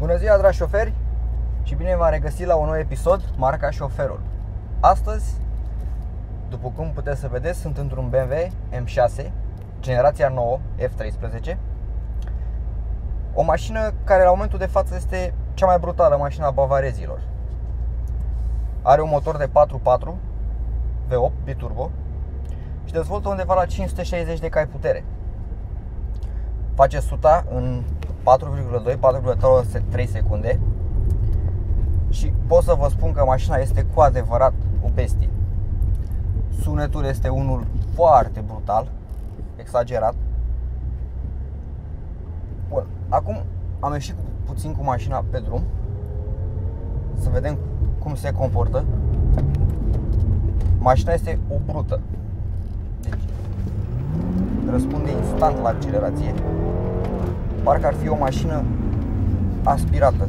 Bună ziua, dragi șoferi, și bine v-am regăsit la un nou episod marca Șoferul. Astăzi, după cum puteți să vedeți, sunt într-un BMW M6 generația 9 F13. O mașină care la momentul de față este cea mai brutală mașină a bavarezilor. Are un motor de 4.4 V8 biturbo și dezvoltă undeva la 560 de cai putere. Face 100 în 4,2-4,3 secunde. Și pot să vă spun că mașina este cu adevărat o bestie. Sunetul este unul foarte brutal, exagerat. Bun, acum am ieșit puțin cu mașina pe drum să vedem cum se comportă. Mașina este o brută, deci răspunde instant la accelerație. Parcă ar fi o mașină aspirată.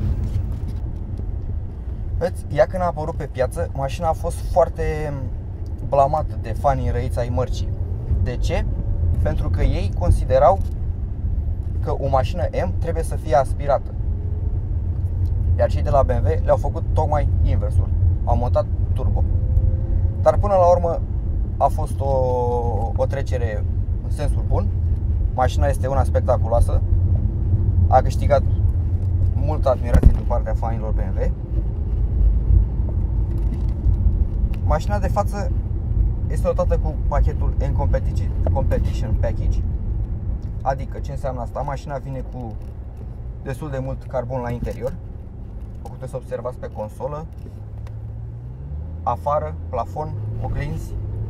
Ea când a apărut pe piață, mașina a fost foarte blamată de fanii răiți ai mărcii. De ce? Pentru că ei considerau că o mașină M trebuie să fie aspirată. Iar cei de la BMW le-au făcut tocmai inversul. Au montat turbo. Dar până la urmă a fost o trecere în sensul bun. Mașina este una spectaculoasă. A câștigat multă admirație din partea fanilor BMW. Mașina de față este dotată cu pachetul Competition Package. Adică, ce înseamnă asta? Mașina vine cu destul de mult carbon la interior. O puteți să observați pe consolă, afară, plafon, oglinzi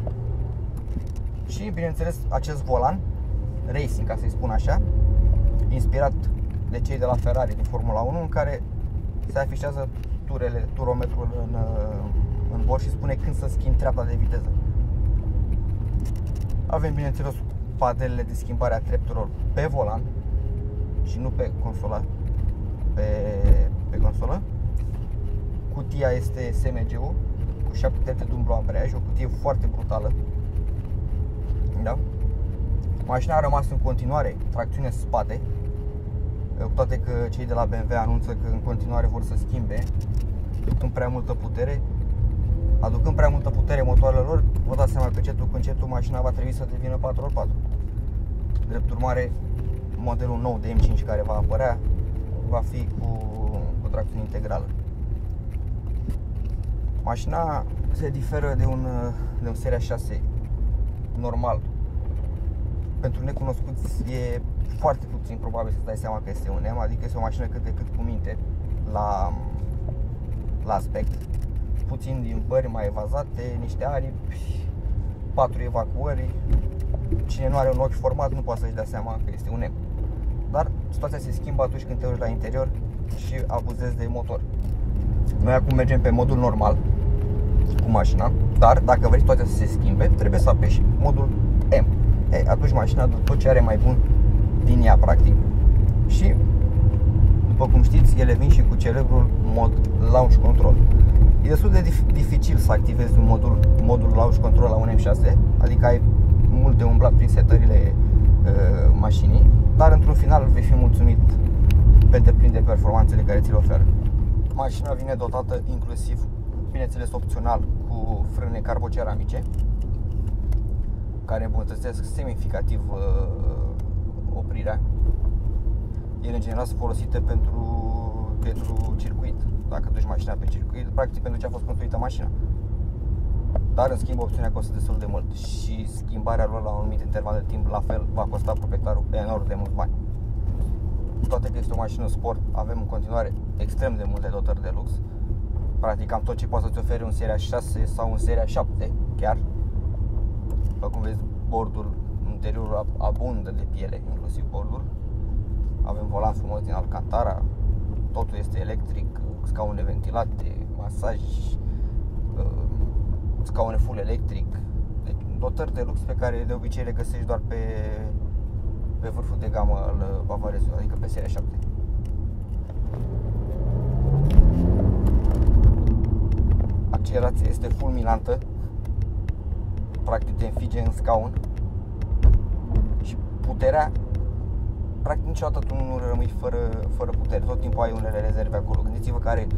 și, bineînțeles, acest volan racing, ca să-i spun așa, inspirat de cei de la Ferrari din Formula 1, în care se afișează turometrul în bord și spune când să schimbi treapta de viteză. Avem, bineînțeles, padelele de schimbare a treptelor pe volan și nu pe consola, pe consolă. Cutia este SMG-ul cu 7 trepte de umblu ambreiaj, o cutie foarte brutală. Da? Mașina a rămas în continuare tracțiune spate, cu toate că cei de la BMW anunță că în continuare vor să schimbe, aducând prea multă putere motoarelor lor. Vă dați seama că încetul cu încetul mașina va trebui să devină 4x4. Drept urmare, modelul nou de M5 care va apărea va fi cu tracțiune integrală. Mașina se diferă de un Seria 6 normal. Pentru necunoscuți e foarte puțin probabil să-ți dai seama că este un M, adică este o mașină cât de cât cu minte la aspect. Puțin din bări mai evazate, niște aripi, 4 evacuări. Cine nu are un ochi format nu poate să-și dea seama că este un M. Dar situația se schimbă atunci când te uiți la interior și abuzezi de motor. Noi acum mergem pe modul normal cu mașina, dar dacă vrei situația să se schimbe, trebuie să apeși modul M. Atunci mașina dă tot ce are mai bun din ea, practic. Și, după cum știți, ele vin și cu celebrul mod Launch Control. E destul de dificil să activezi modul Launch Control la un M6, adică ai mult de umblat prin setările mașinii, dar într-un final vei fi mulțumit pe deplin de performanțele care ți le oferă. Mașina vine dotată inclusiv, bineînțeles opțional, cu frâne carboceramice, care îmbunătățesc semnificativ oprirea. Ele în general sunt folosite pentru circuit. Dacă duci mașina pe circuit, practic pentru ce a fost construită mașina. Dar în schimb opțiunea costă destul de mult și schimbarea lor la un anumit interval de timp la fel va costa proprietarul enorm de mulți bani. Cu toate că este o mașină sport, avem în continuare extrem de multe dotări de lux. Practic am tot ce poate să-ți ofere un Seria 6 sau un Seria 7 chiar. După cum vezi, bordul interiorul abundă de piele, inclusiv bordul. Avem volan frumos din Alcantara, totul este electric, scaune ventilate, masaj, scaune full electric. Deci dotări de lux pe care de obicei le găsești doar pe vârful de gamă al bavarezului, adică pe Seria 7. Accelerația este fulminantă, practic te înfige în scaun. Și puterea, practic niciodată tu nu rămâi fără fără putere, tot timpul ai unele rezerve acolo. Gândiți-vă că are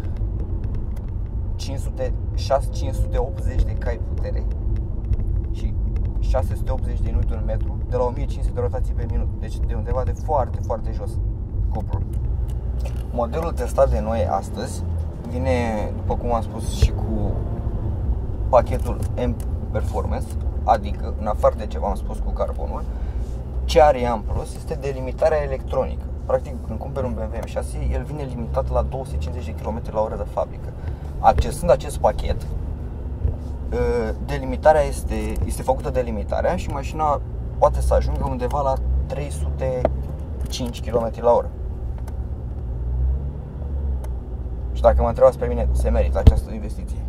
580 de cai putere și 680 de Nm de la 1500 de rotații pe minut. Deci de undeva de foarte, foarte jos cuplul. Modelul testat de noi astăzi vine, după cum am spus, și cu pachetul M Performance, adică, în afară de ce v-am spus cu carbonul, ce are ea în plus este delimitarea electronică. Practic, când cumperi un BMW M6, el vine limitat la 250 km/h de fabrică. Accesând acest pachet, delimitarea este făcută delimitarea și mașina poate să ajungă undeva la 305 km/h. Și dacă mă întrebați pe mine, se merită această investiție.